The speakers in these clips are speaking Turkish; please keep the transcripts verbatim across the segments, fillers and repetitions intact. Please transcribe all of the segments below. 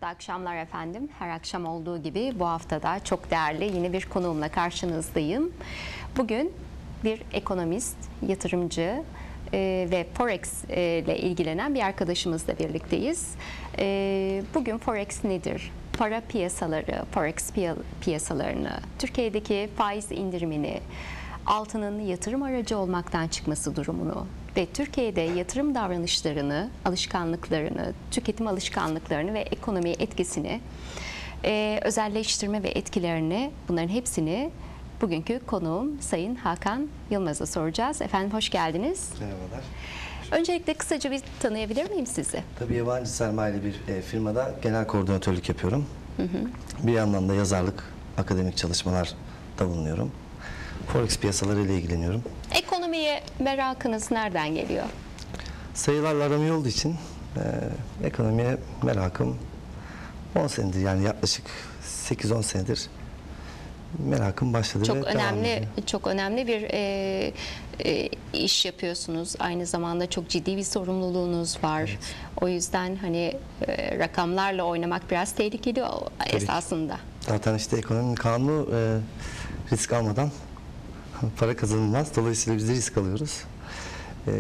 Mutlu akşamlar efendim. Her akşam olduğu gibi bu hafta da çok değerli yine bir konuğumla karşınızdayım. Bugün bir ekonomist, yatırımcı e, ve Forex e, ile ilgilenen bir arkadaşımızla birlikteyiz. E, bugün Forex nedir? Para piyasaları, Forex piyasalarını, Türkiye'deki faiz indirimini, altının yatırım aracı olmaktan çıkması durumunu ve Türkiye'de yatırım davranışlarını, alışkanlıklarını, tüketim alışkanlıklarını ve ekonomiye etkisini, e, özelleştirme ve etkilerini, bunların hepsini bugünkü konuğum Sayın Hakan Yılmaz'a soracağız. Efendim hoş geldiniz. Merhabalar. Öncelikle kısaca bir tanıyabilir miyim sizi? Tabii yabancı sermayeli bir e, firmada genel koordinatörlük yapıyorum. Hı hı. Bir yandan da yazarlık, akademik çalışmalar da bulunuyorum. Forex piyasaları ile ilgileniyorum. Ekonomiye merakınız nereden geliyor? Sayılarla aram iyi olduğu için e, ekonomiye merakım on senedir, yani yaklaşık sekiz on senedir merakım başladı. Çok ve önemli, çok önemli bir e, e, iş yapıyorsunuz. Aynı zamanda çok ciddi bir sorumluluğunuz var. Evet. O yüzden hani e, rakamlarla oynamak biraz tehlikeli esasında. Zaten işte ekonominin kanunu e, risk almadan para kazanılmaz. Dolayısıyla biz de risk alıyoruz. E,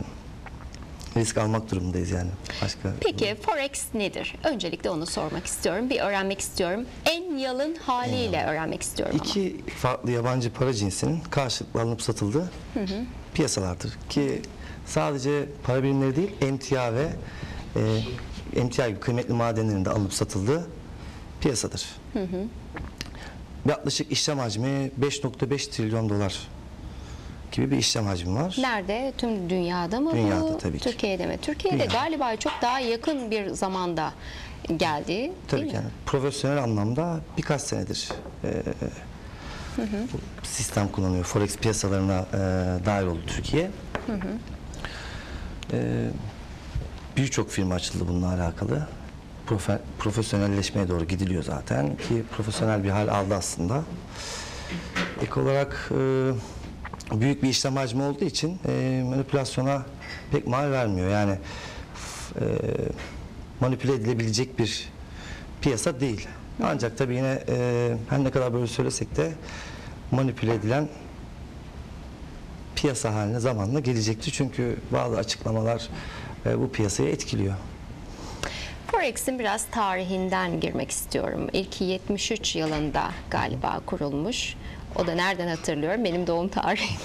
risk almak durumundayız yani. Başka. Peki Forex nedir? Öncelikle onu sormak istiyorum. Bir öğrenmek istiyorum. En yalın haliyle en öğrenmek istiyorum ama. İki farklı yabancı para cinsinin karşılıklı alınıp satıldığı hı hı. piyasalardır. Ki sadece para birimleri değil, emtia ve e, emtia gibi kıymetli madenlerin de alınıp satıldığı piyasadır. Hı hı. Yaklaşık işlem hacmi beş nokta beş trilyon dolar gibi bir işlem hacmi var. Nerede? Tüm dünyada mı Dünyada bu? tabii ki. Türkiye'de mi? Türkiye'de Dünyada. galiba çok daha yakın bir zamanda geldi. Tabii değil ki. mi? Yani profesyonel anlamda birkaç senedir e, hı hı. bu sistem kullanıyor. Forex piyasalarına e, dahil oldu Türkiye. Hı hı. E, Birçok firma açıldı bununla alakalı. Profe, profesyonelleşmeye doğru gidiliyor zaten ki profesyonel bir hal aldı aslında. Ek olarak e, büyük bir işlem hacmi olduğu için e, manipülasyona pek mal vermiyor. Yani e, manipüle edilebilecek bir piyasa değil. Ancak tabii yine e, her ne kadar böyle söylesek de manipüle edilen piyasa haline zamanla gelecektir. Çünkü bazı açıklamalar e, bu piyasayı etkiliyor. Forex'in biraz tarihinden girmek istiyorum. İlki yetmiş üç yılında galiba kurulmuş. O da nereden hatırlıyorum? Benim doğum tarihim.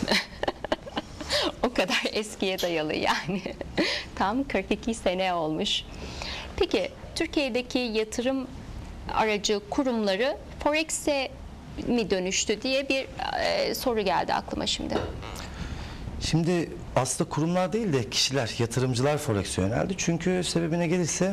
O kadar eskiye dayalı yani. Tam kırk iki sene olmuş. Peki Türkiye'deki yatırım aracı kurumları Forex'e mi dönüştü diye bir e, soru geldi aklıma şimdi. Şimdi aslında kurumlar değil de kişiler, yatırımcılar Forex'e yöneldi. Çünkü sebebine gelirse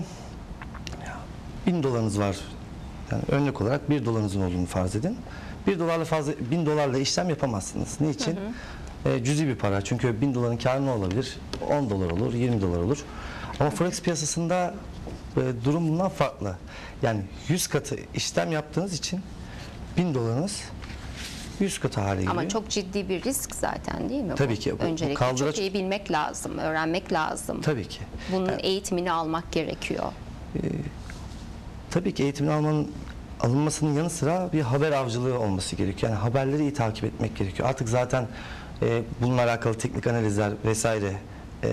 bin dolarınız var. Yani örnek olarak bir dolarınızın olduğunu farz edin. Bir dolarla fazla, bin dolarla işlem yapamazsınız. Niçin? Hı hı. E, cüzi bir para. Çünkü bin doların kârı ne olabilir? on dolar olur, yirmi dolar olur. Ama Forex piyasasında e, durum bundan farklı. Yani yüz katı işlem yaptığınız için bin dolarınız yüz katı hale geliyor. Ama çok ciddi bir risk zaten değil mi? Tabii bu? ki. Bu, Öncelikle bu kaldıraç... çok iyi bilmek lazım, öğrenmek lazım. Tabii ki. Bunun yani, eğitimini almak gerekiyor. E, tabii ki eğitimini almanın alınmasının yanı sıra bir haber avcılığı olması gerekiyor. Yani haberleri iyi takip etmek gerekiyor. Artık zaten e, bununla alakalı teknik analizler vesaire e,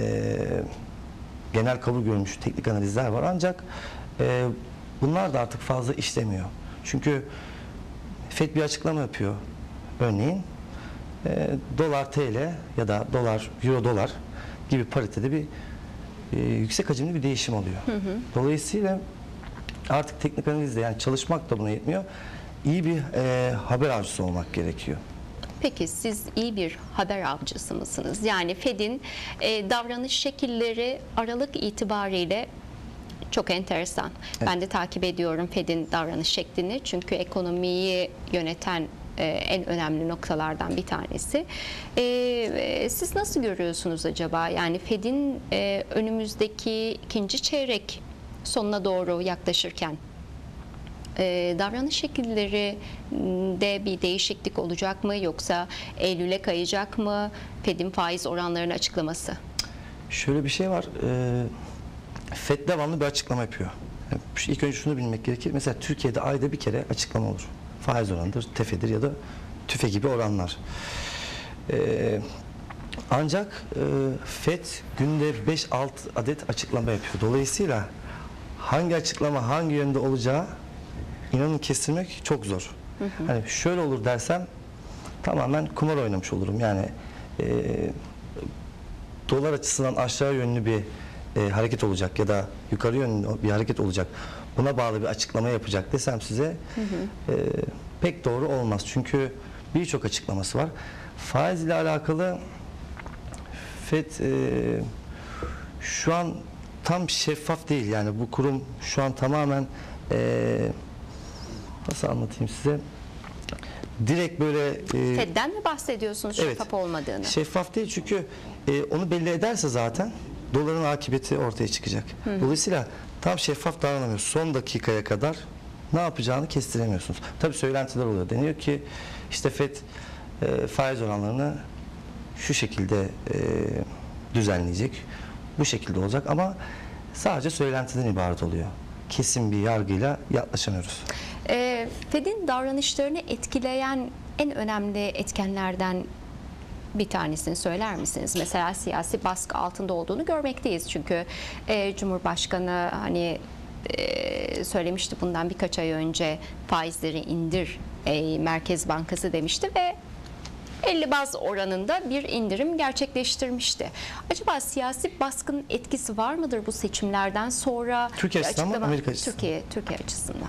genel kabul görmüş teknik analizler var. Ancak e, bunlar da artık fazla işlemiyor. Çünkü Fed bir açıklama yapıyor. Örneğin e, dolar T L ya da dolar euro dolar gibi paritede bir e, yüksek hacimli bir değişim oluyor. Hı hı. Dolayısıyla artık teknik analizde, yani çalışmak da buna yetmiyor. İyi bir e, haber avcısı olmak gerekiyor. Peki siz iyi bir haber avcısı mısınız? Yani Fed'in e, davranış şekilleri Aralık itibariyle çok enteresan. Evet. Ben de takip ediyorum Fed'in davranış şeklini. Çünkü ekonomiyi yöneten e, en önemli noktalardan bir tanesi. E, siz nasıl görüyorsunuz acaba? Yani Fed'in e, önümüzdeki ikinci çeyrek sonuna doğru yaklaşırken e, davranış şekillerinde bir değişiklik olacak mı, yoksa Eylül'e kayacak mı Fed'in faiz oranlarını açıklaması? Şöyle bir şey var. E, Fed devamlı bir açıklama yapıyor. İlk önce şunu bilmek gerekir. Mesela Türkiye'de ayda bir kere açıklama olur. Faiz oranıdır, tefedir ya da tüfe gibi oranlar. Ee, ancak e, FED günde beş altı adet açıklama yapıyor. Dolayısıyla hangi açıklama hangi yönde olacağı inanın kestirmek çok zor. Hı hı. Hani şöyle olur dersem tamamen kumar oynamış olurum. Yani e, dolar açısından aşağı yönlü bir e, hareket olacak ya da yukarı yönlü bir hareket olacak. Buna bağlı bir açıklama yapacak desem size hı hı. E, pek doğru olmaz. Çünkü birçok açıklaması var. Faiz ile alakalı FED e, şu an tam şeffaf değil. Yani bu kurum şu an tamamen e, nasıl anlatayım size? Direkt böyle e, FED'den mi bahsediyorsunuz şeffaf evet, olmadığını? Şeffaf değil çünkü e, onu belli ederse zaten doların akıbeti ortaya çıkacak. Hı. Dolayısıyla tam şeffaf davranamıyor. Son dakikaya kadar ne yapacağını kestiremiyorsunuz. Tabii söylentiler oluyor. Deniyor ki işte FED e, faiz oranlarını şu şekilde e, düzenleyecek. Bu şekilde olacak ama sadece söylentiden ibaret oluyor. Kesin bir yargıyla yaklaşamıyoruz. E, FED'in davranışlarını etkileyen en önemli etkenlerden bir tanesini söyler misiniz? Mesela siyasi baskı altında olduğunu görmekteyiz. Çünkü e, Cumhurbaşkanı hani e, söylemişti bundan birkaç ay önce faizleri indir e, Merkez Bankası demişti ve elli baz oranında bir indirim gerçekleştirmişti. Acaba siyasi baskının etkisi var mıdır bu seçimlerden sonra? Türkiye açısından mı, Amerika açısından? Türkiye, Türkiye açısından.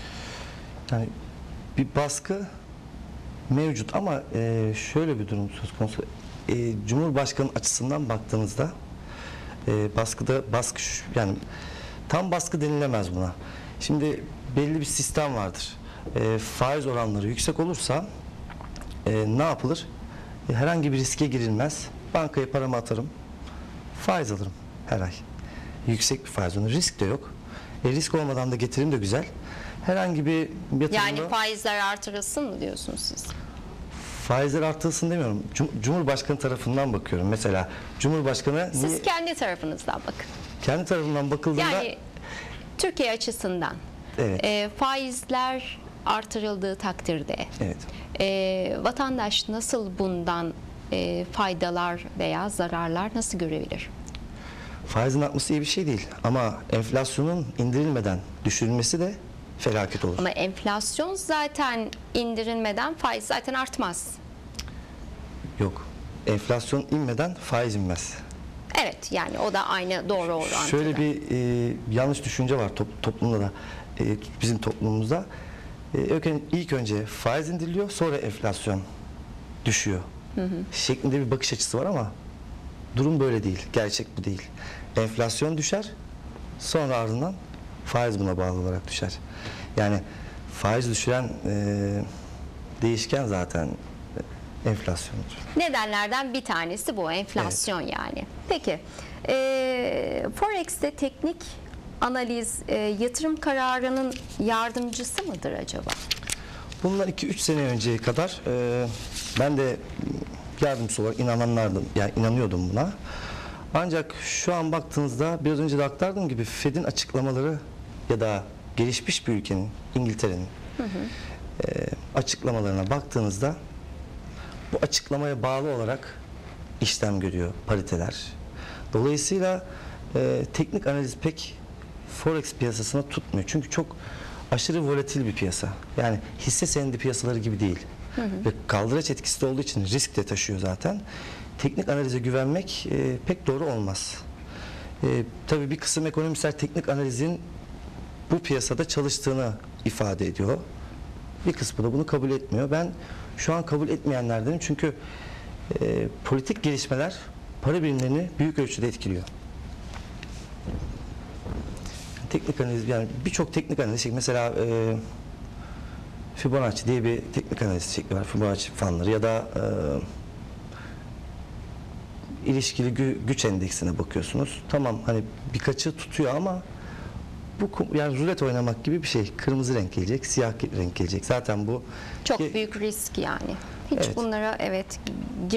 Yani bir baskı mevcut ama e, şöyle bir durum söz konusu. E, Cumhurbaşkanı açısından baktığınızda e, baskıda baskı yani tam baskı denilemez buna. Şimdi belli bir sistem vardır. E, faiz oranları yüksek olursa e, ne yapılır? E, herhangi bir riske girilmez. Bankaya paramı atarım. Faiz alırım her ay. Yüksek bir faiz oranı. Risk de yok. E, risk olmadan da getirim de güzel. Herhangi bir yatırımda... Yani faizler artırılsın mı diyorsunuz siz? Faizler artılsın demiyorum. Cumhurbaşkanı tarafından bakıyorum. Mesela Cumhurbaşkanı... Siz niye, kendi tarafınızdan bakın. kendi tarafından bakıldığında... Yani Türkiye açısından evet. e, faizler artırıldığı takdirde evet. e, vatandaş nasıl bundan e, faydalar veya zararlar nasıl görebilir? Faizin artması iyi bir şey değil. Ama enflasyonun indirilmeden düşürülmesi de felaket olur. Ama enflasyon zaten indirilmeden faiz zaten artmaz. Yok. Enflasyon inmeden faiz inmez. Evet, yani o da aynı doğru orantıda. Şöyle bir e, yanlış düşünce var top, toplumda da e, bizim toplumumuzda. E, ilk önce faiz indiriliyor, sonra enflasyon düşüyor. Hı hı. Şeklinde bir bakış açısı var ama durum böyle değil. Gerçek bu değil. Enflasyon düşer, sonra ardından faiz buna bağlı olarak düşer. Yani faiz düşüren e, değişken zaten enflasyondur. Nedenlerden bir tanesi bu enflasyon evet. Yani. Peki e, Forex'te teknik analiz e, yatırım kararının yardımcısı mıdır acaba? Bundan iki üç sene önceye kadar e, ben de yardımcısı olarak inananlardım. Yani inanıyordum buna. Ancak şu an baktığınızda biraz önce de aktardığım gibi FED'in açıklamaları ya da gelişmiş bir ülkenin, İngiltere'nin e, açıklamalarına baktığınızda bu açıklamaya bağlı olarak işlem görüyor pariteler. Dolayısıyla e, teknik analiz pek Forex piyasasına tutmuyor. Çünkü çok aşırı volatil bir piyasa. Yani hisse senedi piyasaları gibi değil. Hı hı. Ve kaldıraç etkisi de olduğu için risk de taşıyor zaten. Teknik analize güvenmek e, pek doğru olmaz. E, tabii bir kısım ekonomistler teknik analizin bu piyasada çalıştığını ifade ediyor. Bir kısmı da bunu kabul etmiyor. Ben şu an kabul etmeyenlerdenim çünkü e, politik gelişmeler para birimlerini büyük ölçüde etkiliyor. Teknik analiz yani birçok teknik analiz mesela e, Fibonacci diye bir teknik analiz şekli var. Fibonacci fanları ya da e, ilişkili gü, güç endeksine bakıyorsunuz. Tamam hani birkaçı tutuyor ama bu yani rulet oynamak gibi bir şey. Kırmızı renk gelecek, siyah renk gelecek. Zaten bu çok ki, büyük risk yani. Hiç evet. bunlara evet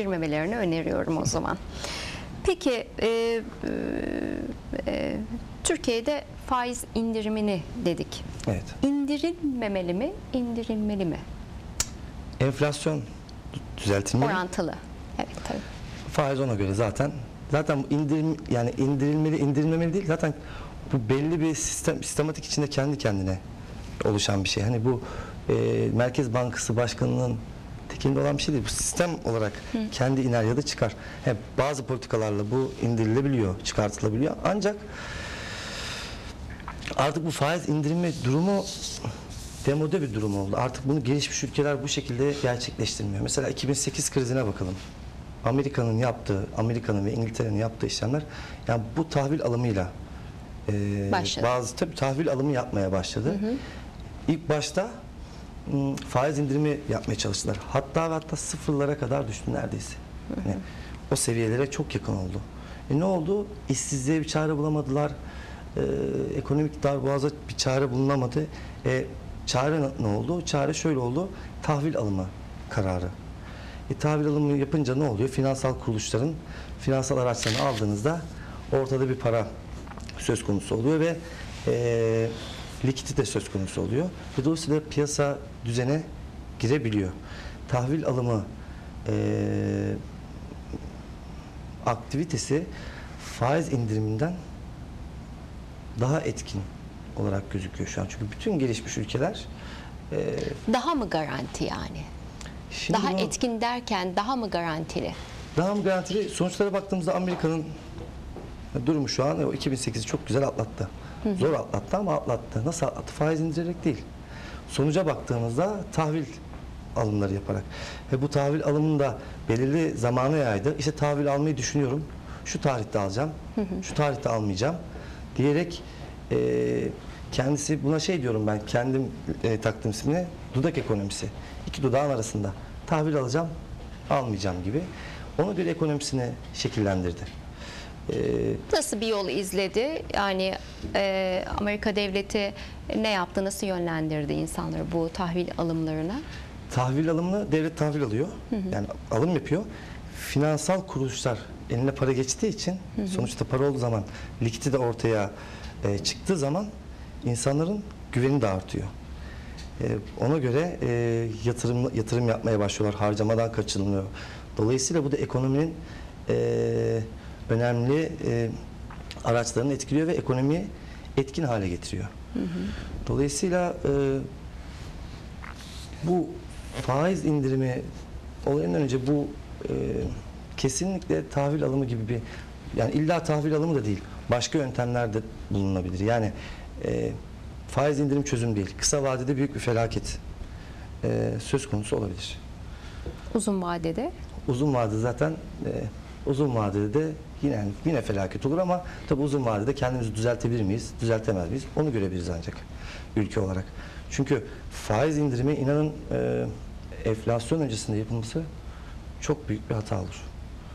girmemelerini öneriyorum o zaman. Peki e, e, Türkiye Türkiye'de faiz indirimini dedik. Evet. İndirilmemeli mi, indirilmeli mi? Enflasyon düzeltilmeli. Orantılı. Evet, tabii. Faiz ona göre zaten. Zaten bu indirim, yani indirilmeli, indirilmemeli değil. Zaten bu belli bir sistem, sistematik içinde kendi kendine oluşan bir şey. Hani bu e, Merkez Bankası Başkanı'nın tekinde olan bir şey değil. Bu sistem olarak Hı. kendi iner ya da çıkar. He, bazı politikalarla bu indirilebiliyor, çıkartılabiliyor. Ancak artık bu faiz indirimi durumu demode bir durum oldu. Artık bunu gelişmiş ülkeler bu şekilde gerçekleştirmiyor. Mesela iki bin sekiz krizine bakalım. Amerika'nın yaptığı, Amerika'nın ve İngiltere'nin yaptığı işlemler, yani bu tahvil alımıyla e, bazı tabii tahvil alımı yapmaya başladı. Hı hı. İlk başta m, faiz indirimi yapmaya çalıştılar. Hatta ve hatta sıfırlara kadar düştü neredeyse. Hı hı. Yani, o seviyelere çok yakın oldu. E, ne oldu? İşsizliğe bir çare bulamadılar. E, ekonomik darboğaza bir çare bulunamadı. E, çare ne oldu? Çare şöyle oldu. Tahvil alımı kararı. E, tahvil alımı yapınca ne oluyor? Finansal kuruluşların finansal araçlarını aldığınızda ortada bir para söz konusu oluyor ve e, likidite söz konusu oluyor. Ve dolayısıyla piyasa düzene girebiliyor. Tahvil alımı e, aktivitesi faiz indiriminden daha etkin olarak gözüküyor şu an. Çünkü bütün gelişmiş ülkeler e, daha mı garanti yani? Şimdi daha bu, etkin derken daha mı garantili? Daha mı garantili? Sonuçlara baktığımızda Amerika'nın durumu şu an o iki bin sekizi çok güzel atlattı. Hı hı. Zor atlattı ama atlattı. Nasıl atlattı? Faiz indirerek değil. Sonuca baktığımızda tahvil alımları yaparak. Ve bu tahvil alımını da belirli zamana yaydı. İşte tahvil almayı düşünüyorum. Şu tarihte alacağım. Hı hı. Şu tarihte almayacağım. Diyerek e, kendisi, buna şey diyorum ben, kendim e, taktığım ismini, dudak ekonomisi. İki dudağın arasında. Tahvil alacağım, almayacağım gibi. Ona göre ekonomisini şekillendirdi. Ee, Nasıl bir yol izledi? Yani e, Amerika devleti ne yaptı, nasıl yönlendirdi insanları bu tahvil alımlarına? Tahvil alımını devlet tahvil alıyor. Hı hı. Yani alım yapıyor. Finansal kuruluşlar eline para geçtiği için, hı hı, sonuçta para olduğu zaman, likiti de ortaya e, çıktığı zaman insanların güveni de artıyor. E, ona göre e, yatırım yatırım yapmaya başlıyorlar. Harcamadan kaçınılıyor. Dolayısıyla bu da ekonominin e, önemli e, araçlarını etkiliyor ve ekonomiyi etkin hale getiriyor. Hı hı. Dolayısıyla e, bu faiz indirimi olayından önce bu e, kesinlikle tahvil alımı gibi bir, yani illa tahvil alımı da değil, başka yöntemler de bulunabilir. Yani e, faiz indirim çözüm değil. Kısa vadede büyük bir felaket e, söz konusu olabilir. Uzun vadede? Uzun vadede zaten e, uzun vadede de yine yine felaket olur ama tabii uzun vadede kendimizi düzeltebilir miyiz, düzeltemez miyiz? Onu görebiliriz ancak ülke olarak. Çünkü faiz indirimi, inanın e, enflasyon öncesinde yapılması çok büyük bir hata olur.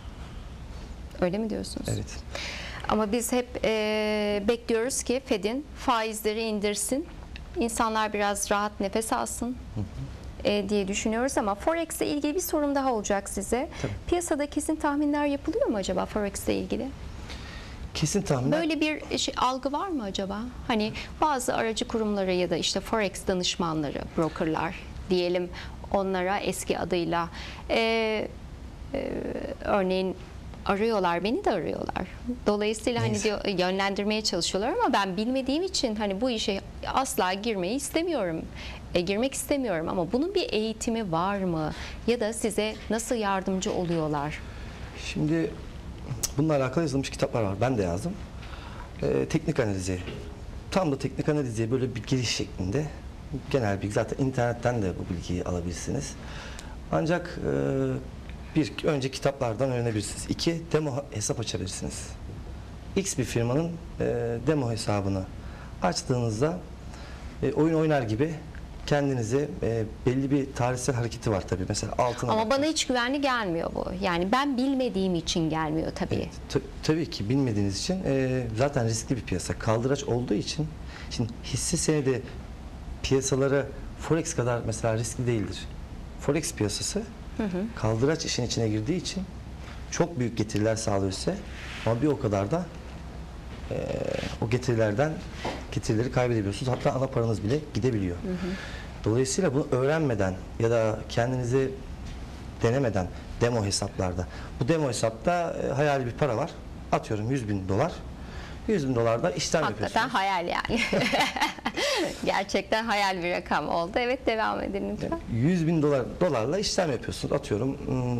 Öyle mi diyorsunuz? Evet. Ama biz hep e, bekliyoruz ki Fed'in faizleri indirsin, insanlar biraz rahat nefes alsın. Hı hı. E, diye düşünüyoruz ama Forex ile ilgili bir sorum daha olacak size. Tabii. Piyasada kesin tahminler yapılıyor mu acaba Forex ile ilgili? Kesin tahminler. Böyle bir şey, algı var mı acaba? Hani bazı aracı kurumları ya da işte Forex danışmanları, brokerlar diyelim onlara eski adıyla e, e, örneğin arıyorlar, beni de arıyorlar. Dolayısıyla Neyse. hani diyor, yönlendirmeye çalışıyorlar ama ben bilmediğim için hani bu işe asla girmeyi istemiyorum. E, girmek istemiyorum ama bunun bir eğitimi var mı? Ya da size nasıl yardımcı oluyorlar? Şimdi bununla alakalı yazılmış kitaplar var. Ben de yazdım. Ee, teknik analizi. Tam da teknik analizi böyle bir giriş şeklinde. Genel bilgi. Zaten internetten de bu bilgiyi alabilirsiniz. Ancak e, bir, önce kitaplardan öğrenebilirsiniz. İki, demo hesap açabilirsiniz. X bir firmanın e, demo hesabını açtığınızda e, oyun oynar gibi kendinize e, belli bir tarihsel hareketi var tabii. Mesela altına. Ama bana hiç güvenli gelmiyor bu. Yani ben bilmediğim için gelmiyor tabii. Evet, t- tabii ki bilmediğiniz için e, zaten riskli bir piyasa. Kaldıraç olduğu için, şimdi hisse senedi piyasaları Forex kadar mesela riskli değildir. Forex piyasası hı hı. kaldıraç işin içine girdiği için çok büyük getiriler sağlıyor size. Ama bir o kadar da e, o o getirilerden getirileri kaybedebiliyorsunuz. Hatta ana paranız bile gidebiliyor. Hı hı. Dolayısıyla bunu öğrenmeden ya da kendinizi denemeden demo hesaplarda, bu demo hesapta e, hayali bir para var. Atıyorum yüz bin dolar. yüz bin dolarda işlem Hakikaten yapıyorsunuz. hayal yani. Gerçekten hayal bir rakam oldu. Evet, devam edin lütfen. yüz bin dolar dolarla işlem yapıyorsunuz. Atıyorum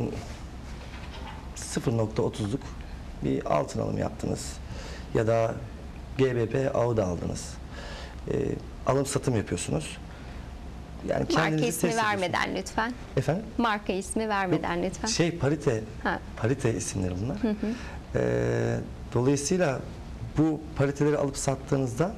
sıfır nokta otuzluk bir altın alımı yaptınız. Ya da G B P Audi aldınız. E, alım satım yapıyorsunuz. Yani Marka ismi test vermeden lütfen. Efendim? Marka ismi vermeden lütfen. Şey parite, Ha. parite isimleri bunlar. Hı hı. Ee, dolayısıyla bu pariteleri alıp sattığınızda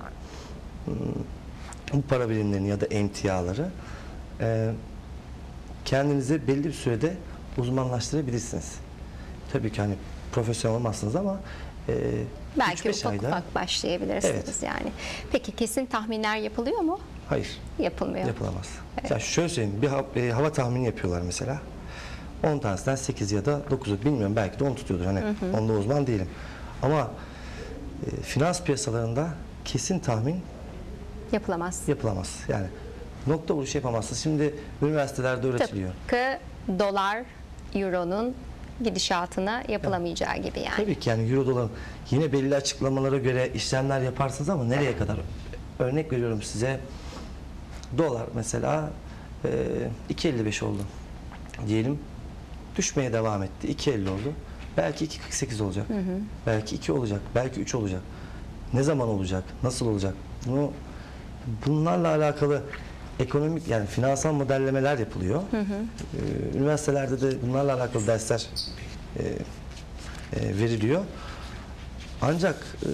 bu para birimlerini ya da emtiaları e, kendinize belli bir sürede uzmanlaştırabilirsiniz. Tabii ki hani profesyonel olmazsınız ama e, Belki üç beş ufak ayda, ufak başlayabilirsiniz Evet. yani. Peki kesin tahminler yapılıyor mu? hayır, Yapılmıyor. yapılamaz. Yani şöyle söyleyeyim, bir ha- e, hava tahmini yapıyorlar mesela. on tanesinden sekiz ya da dokuzu, bilmiyorum, belki de on tutuyordur. Hani hı hı. Onda uzman değilim. Ama e, finans piyasalarında kesin tahmin Yapılamaz. yapılamaz. Yani nokta vuruşu yapamazsınız. Şimdi üniversitelerde öğretiliyor. Tıpkı dolar, euronun gidişatına yapılamayacağı gibi yani. Tabii ki yani euro dolar yine belli açıklamalara göre işlemler yaparsınız ama nereye kadar? Örnek veriyorum size. Dolar mesela e, iki elli beş oldu. Diyelim düşmeye devam etti. iki elli oldu. Belki iki kırk sekiz olacak. Hı hı. Belki iki olacak. Belki üç olacak. Ne zaman olacak? Nasıl olacak? Bunu bunlarla alakalı ekonomik yani finansal modellemeler yapılıyor. Hı hı. Ee, üniversitelerde de bunlarla alakalı dersler e, e, veriliyor. Ancak e,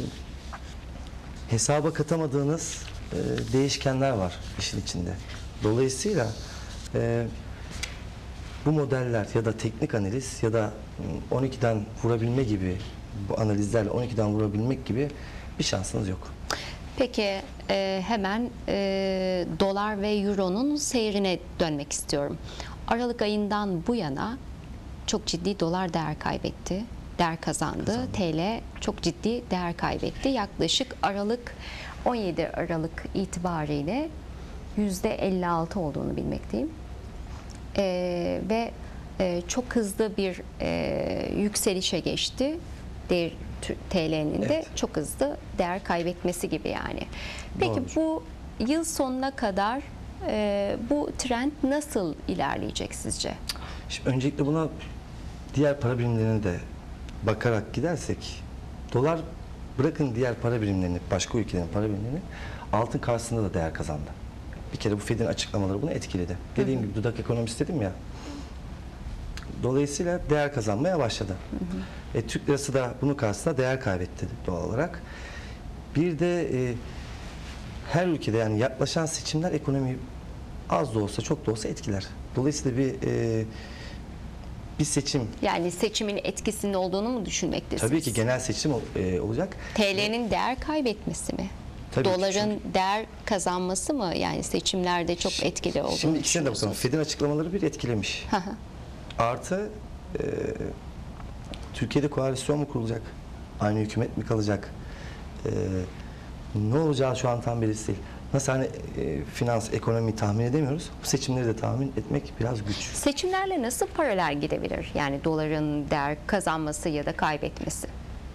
hesaba katamadığınız e, değişkenler var işin içinde. Dolayısıyla e, bu modeller ya da teknik analiz ya da on ikiden vurabilme gibi, bu analizlerle on ikiden vurabilmek gibi bir şansınız yok. Peki e, hemen e, dolar ve euronun seyrine dönmek istiyorum. Aralık ayından bu yana çok ciddi dolar değer kaybetti, değer kazandı. kazandı. T L çok ciddi değer kaybetti. Yaklaşık Aralık on yedi Aralık itibariyle yüzde elli altı olduğunu bilmekteyim. E, ve e, çok hızlı bir e, yükselişe geçti. Değer, T L'nin de Evet. çok hızlı değer kaybetmesi gibi yani. Peki Doğrudur. bu yıl sonuna kadar e, bu trend nasıl ilerleyecek sizce? Şimdi öncelikle buna diğer para birimlerine de bakarak gidersek, dolar bırakın diğer para birimlerini, başka ülkelerin para birimlerini, altın karşısında da değer kazandı. Bir kere bu Fed'in açıklamaları bunu etkiledi. Dediğim hı hı. gibi dudak ekonomist dedim ya. Dolayısıyla değer kazanmaya başladı. Hı hı. E, Türk lirası da bunun karşısında değer kaybetti doğal olarak. Bir de e, her ülkede yani yaklaşan seçimler ekonomiyi az da olsa çok da olsa etkiler. Dolayısıyla bir e, bir seçim. Yani seçimin etkisinin olduğunu mu düşünmektesiniz? Tabii ki genel seçim e, olacak. T L'nin değer kaybetmesi mi? Tabii ki, Doların çünkü- değer kazanması mı? Yani seçimlerde çok etkili olduğunu Şimdi ikisine de bakalım. düşünüyorsunuz. Fed'in açıklamaları bir etkilemiş. Hı hı. Artı e, Türkiye'de koalisyon mu kurulacak? Aynı hükümet mi kalacak? E, ne olacağı şu an tam belirsiz değil. Nasıl hani e, finans, ekonomi tahmin edemiyoruz. Bu seçimleri de tahmin etmek biraz güç. Seçimlerle nasıl paralel gidebilir? Yani doların değer kazanması ya da kaybetmesi.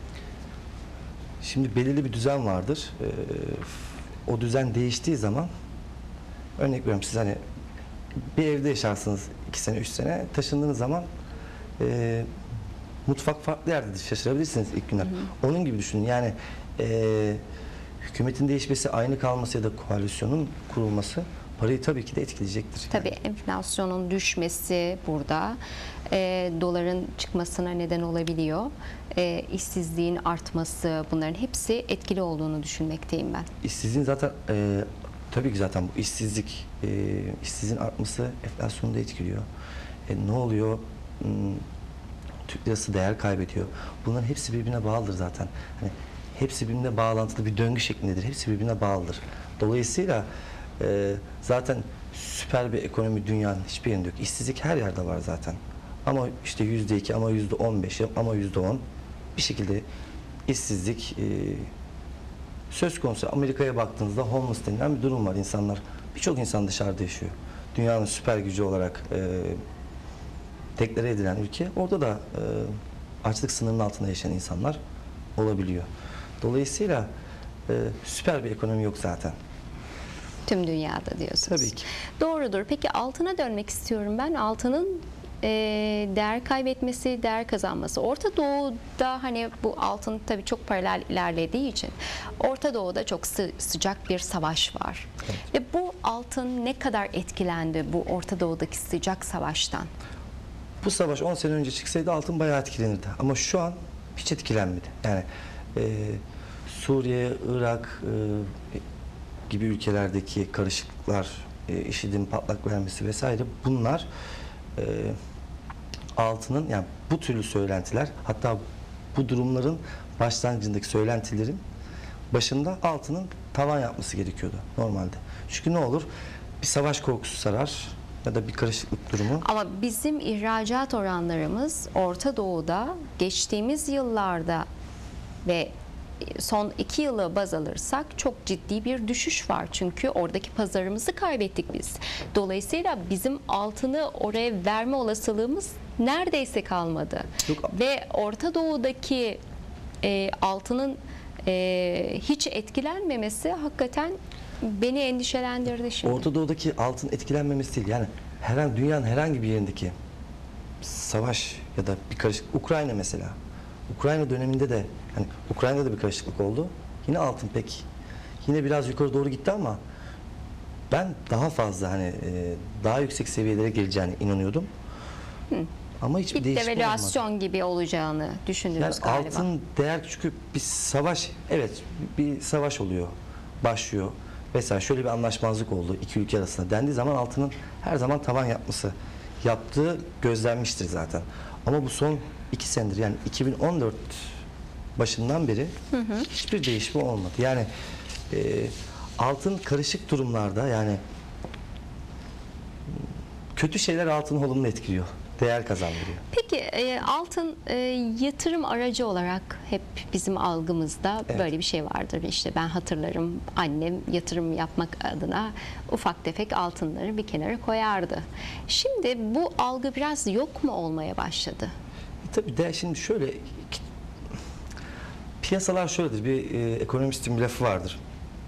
Şimdi belirli bir düzen vardır. E, o düzen değiştiği zaman, örnek veriyorum, siz hani bir evde yaşarsınız iki sene, üç sene, taşındığınız zaman e, mutfak farklı yerdedir. Şaşırabilirsiniz ilk günler. Hı hı. Onun gibi düşünün. Yani e, hükümetin değişmesi, aynı kalması ya da koalisyonun kurulması parayı tabii ki de etkileyecektir. Tabii enflasyonun düşmesi burada e, doların çıkmasına neden olabiliyor. E, işsizliğin artması, bunların hepsi etkili olduğunu düşünmekteyim ben. İşsizliğin zaten e, tabii ki zaten bu işsizlik, e, işsizliğin artması enflasyonu da etkiliyor. E, ne oluyor? Hmm, Türk lirası değer kaybediyor. Bunların hepsi birbirine bağlıdır zaten. Hani hepsi birbirine bağlantılı bir döngü şeklindedir. Hepsi birbirine bağlıdır. Dolayısıyla e, zaten süper bir ekonomi dünyanın hiçbir yerinde yok. İşsizlik her yerde var zaten. Ama işte yüzde iki, ama yüzde on beş, ama yüzde on bir şekilde işsizlik e, söz konusu. Amerika'ya baktığınızda homeless denilen bir durum var. İnsanlar, birçok insan dışarıda yaşıyor. Dünyanın süper gücü olarak e, deklare edilen ülke. Orada da e, açlık sınırının altında yaşayan insanlar olabiliyor. Dolayısıyla e, süper bir ekonomi yok zaten. Tüm dünyada diyorsunuz. Tabii ki. Doğrudur. Peki altına dönmek istiyorum ben. Altının e, değer kaybetmesi, değer kazanması. Orta Doğu'da hani bu altın tabii çok paralel ilerlediği için Orta Doğu'da çok sı- sıcak bir savaş var. Evet. Ve bu altın ne kadar etkilendi bu Orta Doğu'daki sıcak savaştan? Bu savaş on sene önce çıksaydı altın bayağı etkilenirdi. Ama şu an hiç etkilenmedi. Yani e, Suriye, Irak e, gibi ülkelerdeki karışıklıklar, e, IŞİD'in patlak vermesi vesaire, bunlar e, altının, yani bu türlü söylentiler, hatta bu durumların başlangıcındaki söylentilerin başında altının tavan yapması gerekiyordu normalde. Çünkü ne olur? Bir savaş korkusu sarar ya da bir karışıklık durumu. Ama bizim ihracat oranlarımız Orta Doğu'da geçtiğimiz yıllarda ve son iki yılı baz alırsak çok ciddi bir düşüş var. Çünkü oradaki pazarımızı kaybettik biz. Dolayısıyla bizim altını oraya verme olasılığımız neredeyse kalmadı. Yok. Ve Orta Doğu'daki e, altının e, hiç etkilenmemesi hakikaten beni endişelendirdi şimdi. Orta Doğu'daki altın etkilenmemesi değil. Yani herhangi, dünyanın herhangi bir yerindeki savaş ya da bir karışıklık, Ukrayna mesela. Ukrayna döneminde de, hani Ukrayna'da da bir karışıklık oldu. Yine altın pek, yine biraz yukarı doğru gitti ama ben daha fazla, hani e, daha yüksek seviyelere geleceğine inanıyordum. Hı. Ama hiçbir Bir değişiklik olmadı. devalüasyon gibi olacağını düşünürüz Yani galiba. altın değer, çünkü bir savaş, evet bir savaş oluyor, başlıyor. Mesela şöyle bir anlaşmazlık oldu iki ülke arasında dendiği zaman altının her zaman tavan yapması, yaptığı gözlenmiştir zaten. Ama bu son iki senedir, yani iki bin on dört başından beri hı hı. hiçbir değişme olmadı. Yani e, altın karışık durumlarda, yani kötü şeyler altını olumlu etkiliyor, değer kazandırıyor. Peki e, altın e, yatırım aracı olarak hep bizim algımızda Evet. böyle bir şey vardır. İşte ben hatırlarım, annem yatırım yapmak adına ufak tefek altınları bir kenara koyardı. Şimdi bu algı biraz yok mu olmaya başladı? E, tabii de şimdi şöyle, piyasalar şöyledir, bir e, ekonomistin bir lafı vardır.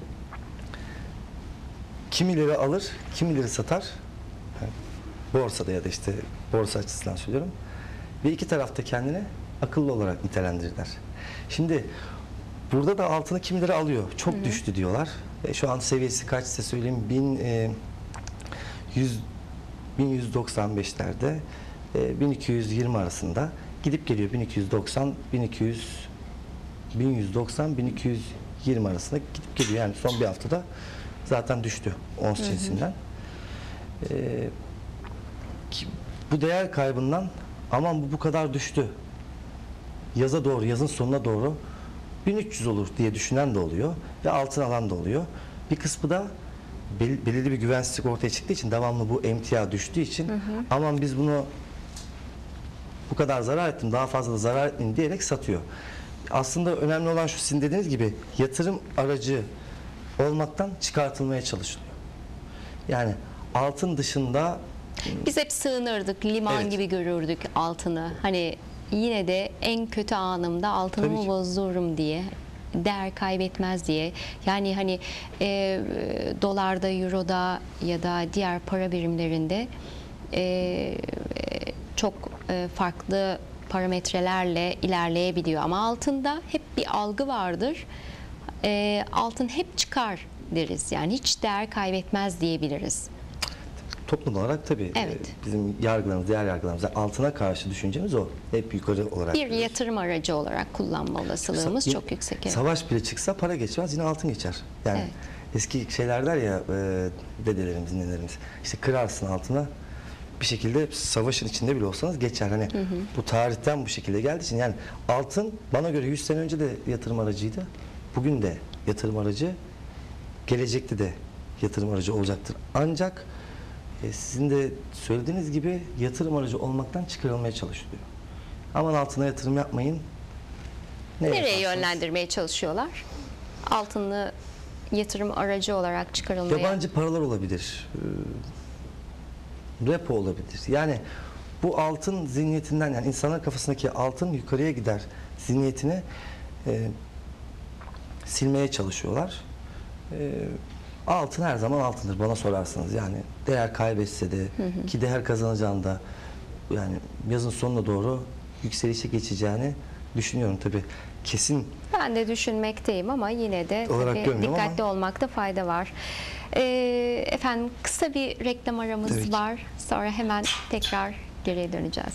Kimileri alır, kimileri satar. Yani borsada ya da işte borsa açısından söylüyorum. Ve iki tarafta kendini akıllı olarak nitelendirirler. Şimdi burada da altını kimileri alıyor. Çok hı hı. düştü diyorlar. E, şu an seviyesi kaç size söyleyeyim. bin yüz doksan beşlerde e, bin iki yüz yirmi arasında gidip geliyor. bin iki yüz doksan bin iki yüz bin yüz doksan bin iki yüz yirmi arasında gidip geliyor. Yani son bir haftada zaten düştü ons cinsinden. E, ki, bu değer kaybından aman bu bu kadar düştü, yaza doğru, yazın sonuna doğru bin üç yüz olur diye düşünen de oluyor ve altın alan da oluyor. Bir kısmı da bel- belirli bir güvensizlik ortaya çıktığı için, devamlı bu emtia düştüğü için hı hı. aman biz bunu bu kadar zarar ettim, daha fazla da zarar etmeyeyim diyerek satıyor. Aslında önemli olan şu, sizin dediğiniz gibi yatırım aracı olmaktan çıkartılmaya çalışılıyor. Yani altın dışında biz hep sığınırdık, liman evet. gibi görürdük altını. Hani yine de en kötü anımda altınımı bozdururum diye, değer kaybetmez diye. Yani hani e, dolarda, euroda ya da diğer para birimlerinde e, çok e, farklı parametrelerle ilerleyebiliyor. Ama altında hep bir algı vardır. E, altın hep çıkar deriz. Yani hiç değer kaybetmez diyebiliriz. Toplum olarak tabii evet. e, bizim yargılarımız, diğer yargılarımız, altına karşı düşüncemiz o. Hep yukarı olarak. Bir yatırım aracı olarak kullanma olasılığımız Sa- çok yüksek. Evet. Savaş bile çıksa para geçmez, yine altın geçer. Yani evet. eski şeyler der ya, e, dedelerimiz, nelerimiz. İşte kırarsın altına, bir şekilde savaşın içinde bile olsanız geçer. Hani hı hı. bu tarihten bu şekilde geldiği için, yani altın bana göre yüz sene önce de yatırım aracıydı. Bugün de yatırım aracı, gelecekte de yatırım aracı olacaktır. Ancak e, sizin de söylediğiniz gibi yatırım aracı olmaktan çıkarılmaya çalışılıyor. Aman altına yatırım yapmayın. Nereye yönlendirmeye çalışıyorlar? altını yatırım aracı olarak çıkarılmaya... Yabancı paralar olabilir. E, repo olabilir. Yani bu altın zihniyetinden, yani insanlar kafasındaki altın yukarıya gider zihniyetini e, silmeye çalışıyorlar. E, altın her zaman altındır bana sorarsanız. Yani değer kaybetse de hı hı. ki değer kazanacağında yani yazın sonuna doğru yükselişe geçeceğini düşünüyorum tabii. Kesin ben de düşünmekteyim ama yine de tabii dikkatli ama... olmakta fayda var. Ee, efendim kısa bir reklam aramız var. Sonra hemen tekrar geriye döneceğiz.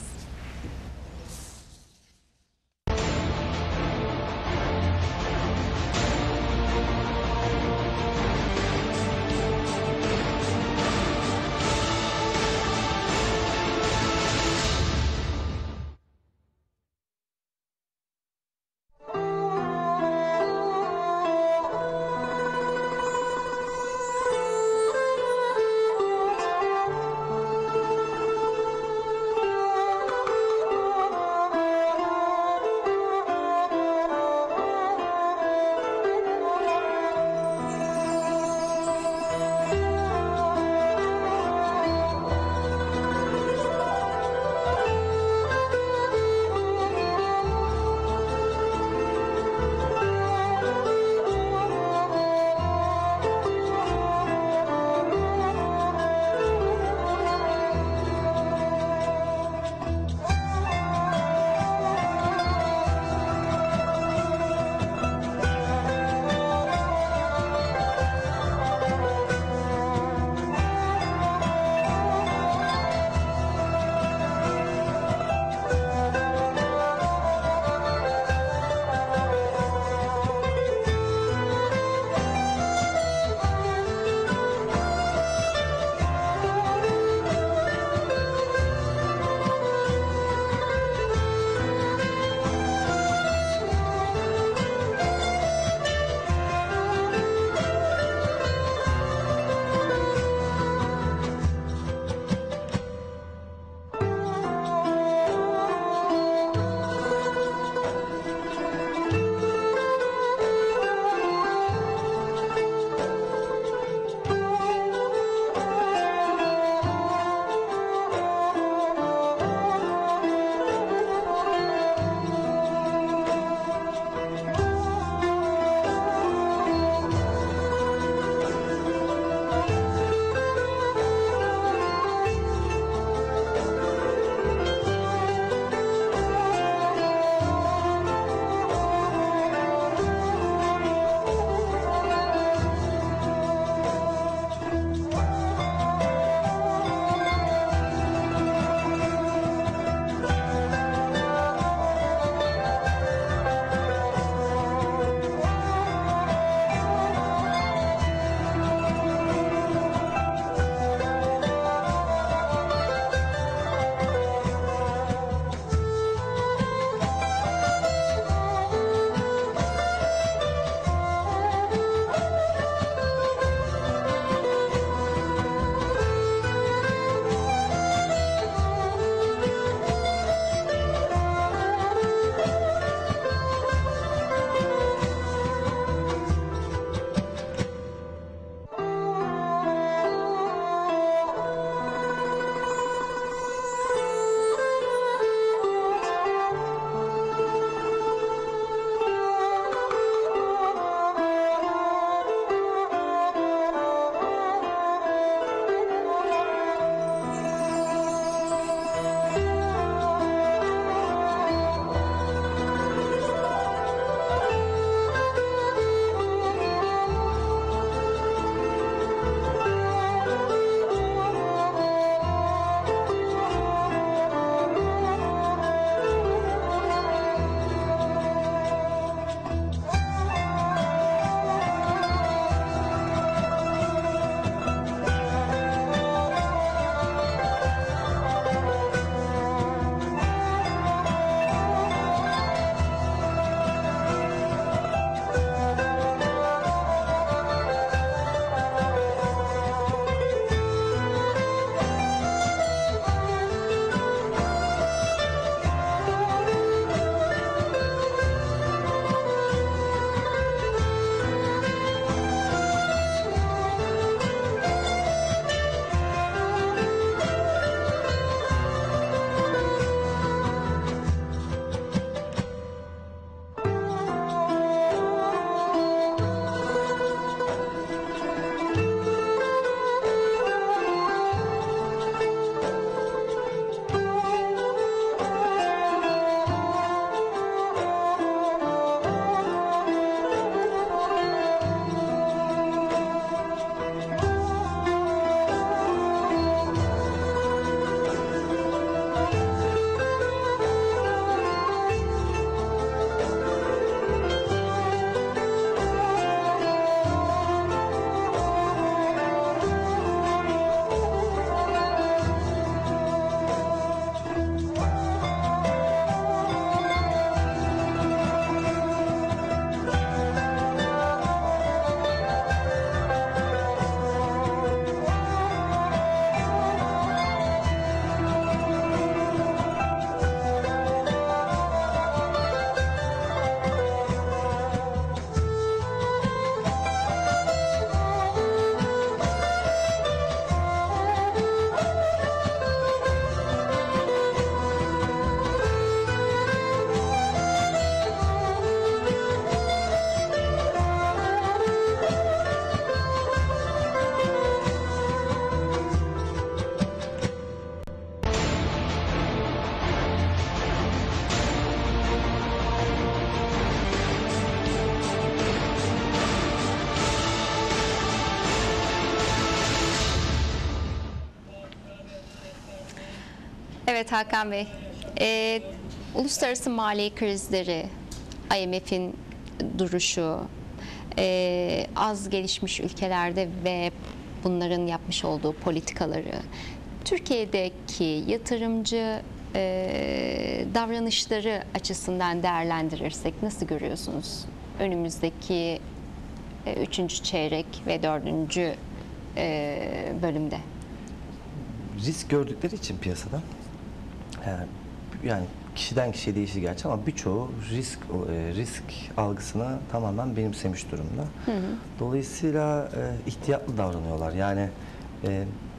Evet Hakan Bey, e, uluslararası mali krizleri, I M F'in duruşu, e, az gelişmiş ülkelerde ve bunların yapmış olduğu politikaları, Türkiye'deki yatırımcı e, davranışları açısından değerlendirirsek nasıl görüyorsunuz? Önümüzdeki e, üçüncü çeyrek ve dördüncü e, bölümde. Risk gördükleri için piyasada, yani, yani kişiden kişiye değişir gerçi ama birçoğu risk e, risk algısına tamamen benimsemiş durumda. Hı hı. Dolayısıyla e, ihtiyatlı davranıyorlar. Yani e,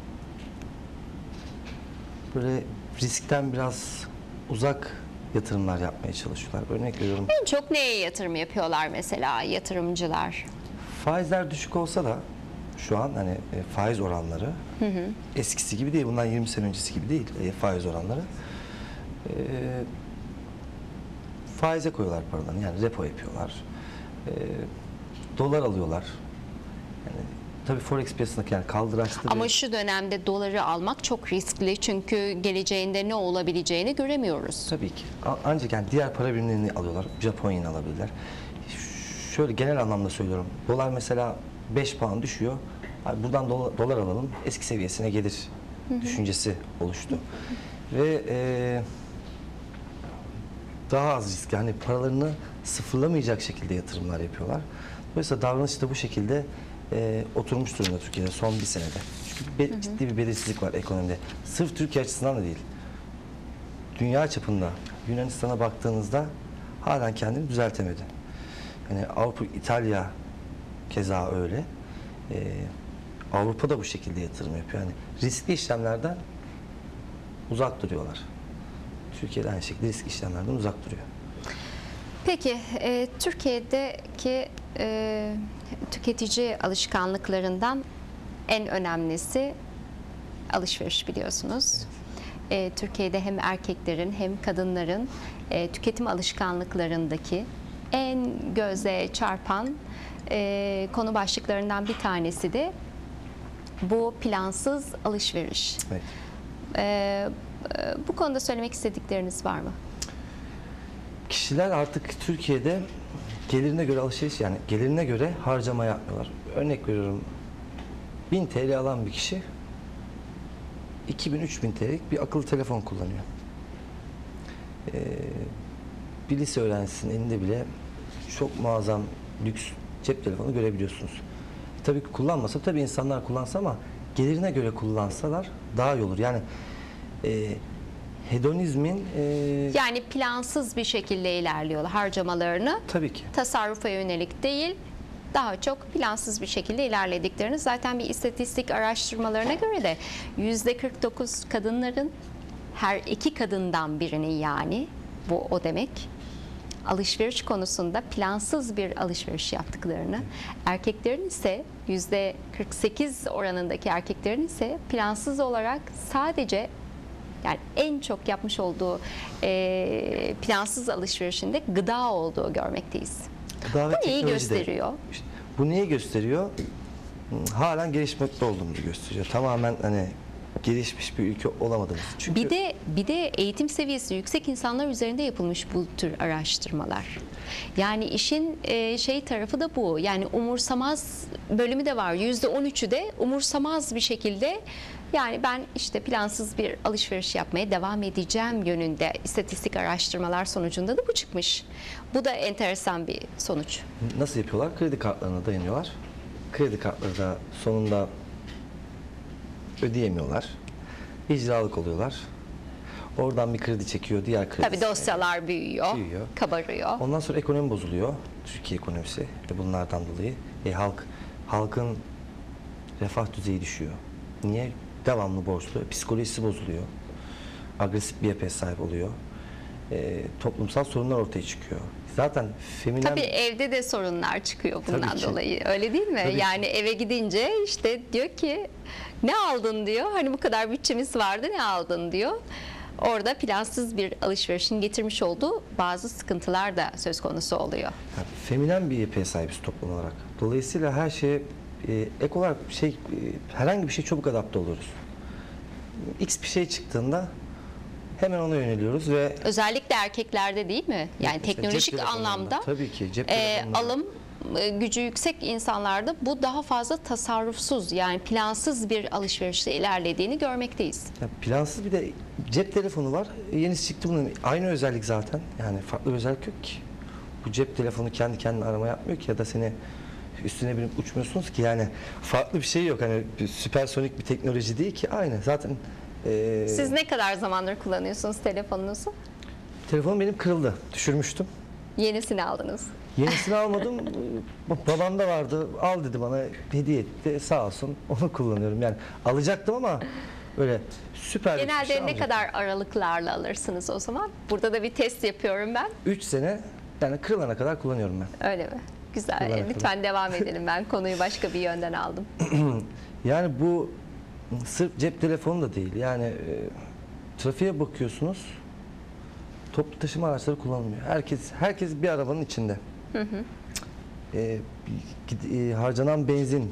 böyle riskten biraz uzak yatırımlar yapmaya çalışıyorlar. Örnek veriyorum. En çok neye yatırım yapıyorlar mesela yatırımcılar? Faizler düşük olsa da şu an hani e, faiz oranları hı hı. eskisi gibi değil. Bundan yirmi sene öncesi gibi değil e, faiz oranları. E, faize koyuyorlar paralarını. Yani repo yapıyorlar. E, dolar alıyorlar. Yani tabii forex piyasasındaki yani kaldıraçlı. Ama bir... şu dönemde doları almak çok riskli çünkü geleceğinde ne olabileceğini göremiyoruz. Tabii ki. Ancak yani diğer para birimlerini alıyorlar. Japon yeni alabilirler. Şöyle genel anlamda söylüyorum. Dolar mesela beş puan düşüyor. Buradan dolar, dolar alalım, eski seviyesine gelir hı hı. düşüncesi oluştu. Ve e, daha az risk, yani paralarını sıfırlamayacak şekilde yatırımlar yapıyorlar. Dolayısıyla davranış da bu şekilde e, oturmuş durumda Türkiye'de son bir senede. Çünkü be, hı hı. ciddi bir belirsizlik var ekonomide. Sırf Türkiye açısından da değil. Dünya çapında Yunanistan'a baktığınızda halen kendini düzeltemedi. Yani Avrupa, İtalya keza öyle. Ee, Avrupa da bu şekilde yatırım yapıyor. Yani riskli işlemlerden uzak duruyorlar. Türkiye'de aynı şekilde riskli işlemlerden uzak duruyor. Peki, e, Türkiye'deki e, tüketici alışkanlıklarından en önemlisi alışveriş biliyorsunuz. Evet. E, Türkiye'de hem erkeklerin hem kadınların e, tüketim alışkanlıklarındaki en göze çarpan e, konu başlıklarından bir tanesi de bu plansız alışveriş. Evet. E, bu konuda söylemek istedikleriniz var mı? Kişiler artık Türkiye'de gelirine göre alışveriş, yani gelirine göre harcama yapmıyorlar. Örnek veriyorum, bin T L alan bir kişi iki bin üç bin T L'lik bir akıllı telefon kullanıyor. Ee, bir lise öğrencisinin elinde bile çok muazzam lüks cep telefonu görebiliyorsunuz. Tabii ki kullanmasa, tabii insanlar kullansa ama gelirine göre kullansalar daha iyi olur. Yani e, hedonizmin e, yani plansız bir şekilde ilerliyorlar harcamalarını. Tabii ki. Tasarrufa yönelik değil, daha çok plansız bir şekilde ilerlediklerini zaten bir istatistik araştırmalarına göre de yüzde kırk dokuz kadınların her iki kadından birinin, yani bu o demek, alışveriş konusunda plansız bir alışveriş yaptıklarını, erkeklerin ise yüzde kırk sekiz oranındaki erkeklerin ise plansız olarak sadece, yani en çok yapmış olduğu e, plansız alışverişinde gıda olduğu görmekteyiz. Gıda ve bu neyi teknoloji de. gösteriyor? İşte bu neyi gösteriyor? Halen gelişmekte olduğumuzu gösteriyor. Tamamen hani gelişmiş bir ülke olamadığımız. Çünkü bir de bir de eğitim seviyesi yüksek insanlar üzerinde yapılmış bu tür araştırmalar. Yani işin e, şey tarafı da bu. Yani umursamaz bölümü de var. yüzde on üçü de umursamaz bir şekilde, yani ben işte plansız bir alışveriş yapmaya devam edeceğim yönünde istatistik araştırmalar sonucunda da bu çıkmış. Bu da enteresan bir sonuç. Nasıl yapıyorlar? Kredi kartlarına dayanıyorlar. Kredi kartları da sonunda ödeyemiyorlar. İcralık oluyorlar. Oradan bir kredi çekiyor, diğer kredi. Tabii dosyalar büyüyor, büyüyor, kabarıyor. Ondan sonra ekonomi bozuluyor. Türkiye ekonomisi ve bunlardan dolayı e, halk halkın refah düzeyi düşüyor. Niye? Devamlı borçlu, psikolojisi bozuluyor. Agresif bir yapıya sahip oluyor. E, toplumsal sorunlar ortaya çıkıyor. Zaten feminen... Tabii evde de sorunlar çıkıyor bundan dolayı. Öyle değil mi? Tabii yani ki. Eve gidince işte diyor ki ne aldın diyor. Hani bu kadar bütçemiz vardı, ne aldın diyor. Orada plansız bir alışverişin getirmiş olduğu bazı sıkıntılar da söz konusu oluyor. Yani feminen bir yapıya sahibiz toplum olarak. Dolayısıyla her şeye e, ek olarak şey e, herhangi bir şey çabuk adapte oluyoruz. X bir şey çıktığında hemen ona yöneliyoruz ve Özellikle erkeklerde değil mi? Yani Mesela teknolojik cep telefonlarında, anlamda tabii ki cep e, telefonları. alım e, gücü yüksek insanlarda bu daha fazla tasarrufsuz, yani plansız bir alışverişte ilerlediğini görmekteyiz. Ya plansız bir de cep telefonu var. E, Yenisi çıktı bunun. Aynı özellik zaten. Yani farklı bir özellik yok ki. Bu cep telefonu kendi kendine arama yapmıyor ki ya da seni üstüne binip uçmuyorsunuz ki, yani farklı bir şey yok. Hani bir süpersonik bir teknoloji değil ki, aynı. Zaten e, Siz ne kadar zamandır kullanıyorsunuz telefonunuzu? telefonum benim kırıldı. Düşürmüştüm. Yenisini aldınız. Yenisini almadım. Babam da vardı. Al dedi, bana hediye etti. Sağ olsun. Onu kullanıyorum. Yani alacaktım ama böyle süper bir şey Genelde ne almayacaktım. kadar aralıklarla alırsınız o zaman? Burada da bir test yapıyorum ben. üç sene, yani kırılana kadar kullanıyorum ben. Öyle mi? Güzel. Kullanıyorum. Lütfen devam edelim. Ben konuyu başka bir yönden aldım. Yani bu sırf cep telefonu da değil. Yani e, trafiğe bakıyorsunuz. Toplu taşıma araçları kullanılmıyor. Herkes herkes bir arabanın içinde. E, gid- e, harcanan benzin,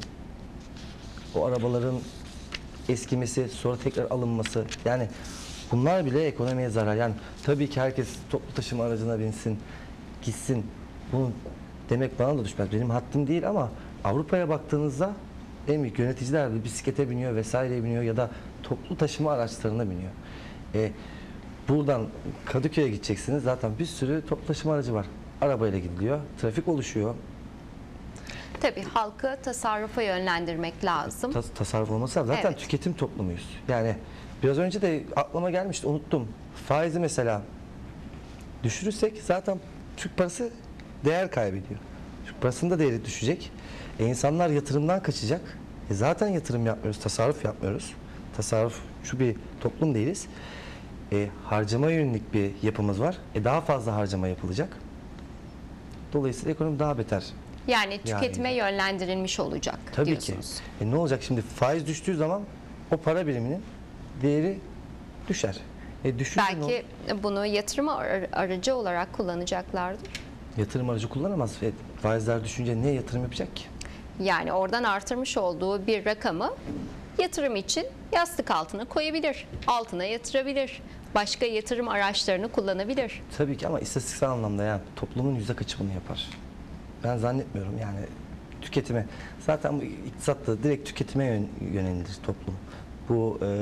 o arabaların eskimesi, sonra tekrar alınması. Yani bunlar bile ekonomiye zarar. Yani tabii ki herkes toplu taşıma aracına binsin, gitsin. Bunu demek bana da düşmez. Benim haddim değil ama Avrupa'ya baktığınızda en büyük yöneticiler de bisiklete biniyor, vesaireye biniyor ya da toplu taşıma araçlarına biniyor. E, buradan Kadıköy'e gideceksiniz. Zaten bir sürü toplu taşıma aracı var. Arabayla gidiliyor. Trafik oluşuyor. Tabii halkı tasarrufa yönlendirmek lazım. Tas- tasarruf olması lazım. Zaten Evet. tüketim toplumuyuz. Yani biraz önce de aklıma gelmişti, unuttum. Faizi mesela düşürürsek zaten Türk parası değer kaybediyor. Türk parasının da değeri düşecek. E, insanlar yatırımdan kaçacak. E, zaten yatırım yapmıyoruz, tasarruf yapmıyoruz. Tasarrufçu bir toplum değiliz. E, harcama yönelik bir yapımız var. E, daha fazla harcama yapılacak. Dolayısıyla ekonomi daha beter. Yani tüketime yönlendirilmiş olacak Tabii diyorsunuz. ki. E, ne olacak şimdi? Faiz düştüğü zaman o para biriminin değeri düşer. E, düşünce ne olur? Belki bunu yatırım ar- aracı olarak kullanacaklardır. Yatırım aracı kullanamaz. E, faizler düşünce ne yatırım yapacak ki? Yani oradan artırmış olduğu bir rakamı yatırım için yastık altına koyabilir, altına yatırabilir, başka yatırım araçlarını kullanabilir. Tabii ki ama istatistiksel anlamda yani toplumun yüzde kaçı bunu yapar? Ben zannetmiyorum yani tüketime. Zaten bu iktisatta direkt tüketime yön- yönelilir toplum. Bu e,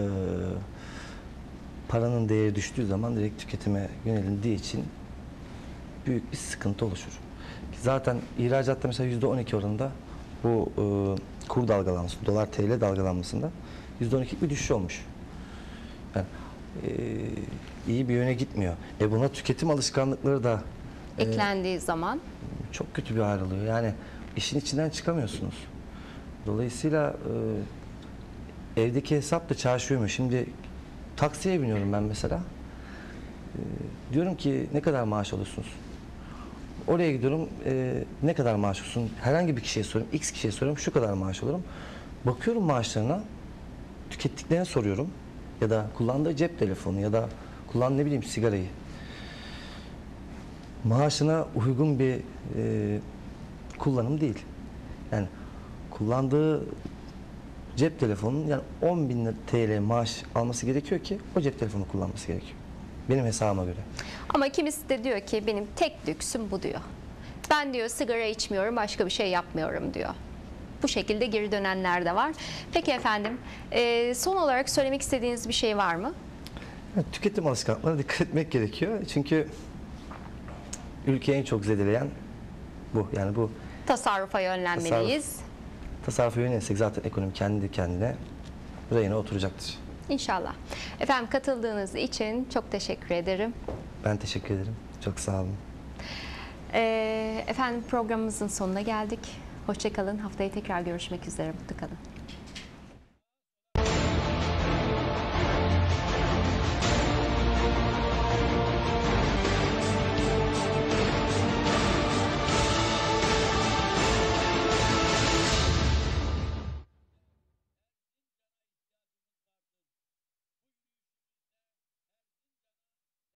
paranın değeri düştüğü zaman direkt tüketime yönelindiği için büyük bir sıkıntı oluşur. Zaten ihracatta mesela yüzde on iki oranında bu e, kur dalgalanması, dolar T L dalgalanmasında yüzde on iki bir düşüş olmuş. Yani, e, iyi bir yöne gitmiyor. E buna tüketim alışkanlıkları da Eklendiği zaman çok kötü bir hal alıyor. Yani işin içinden çıkamıyorsunuz. Dolayısıyla e, evdeki hesap da çarşıya uymuyor. Şimdi taksiye biniyorum ben mesela. E, diyorum ki ne kadar maaş alıyorsunuz? Oraya gidiyorum, e, ne kadar maaş alıyorsun? Herhangi bir kişiye soruyorum, X kişiye soruyorum, şu kadar maaş alırım. Bakıyorum maaşlarına, tükettiklerini soruyorum. Ya da kullandığı cep telefonu ya da kullandığı ne bileyim sigarayı. Maaşına uygun bir e, kullanım değil. Yani kullandığı cep telefonunun yani on bin T L maaş alması gerekiyor ki o cep telefonu kullanması gerekiyor. Benim hesabıma göre. ama kimisi de diyor ki benim tek lüksüm bu diyor. Ben diyor sigara içmiyorum, başka bir şey yapmıyorum diyor. Bu şekilde geri dönenler de var. Peki efendim, e, son olarak söylemek istediğiniz bir şey var mı? Yani tüketim alışkanlıklarına dikkat etmek gerekiyor. Çünkü ülkeyi en çok zedeleyen bu. Yani bu Tasarrufa yönlenmeliyiz. tasarrufa yönelirsek zaten ekonomi kendi kendine rayına oturacaktır. İnşallah. Efendim katıldığınız için çok teşekkür ederim. Ben teşekkür ederim. Çok sağ olun. E, efendim programımızın sonuna geldik. Hoşça kalın. Haftaya tekrar görüşmek üzere. Mutlu kalın.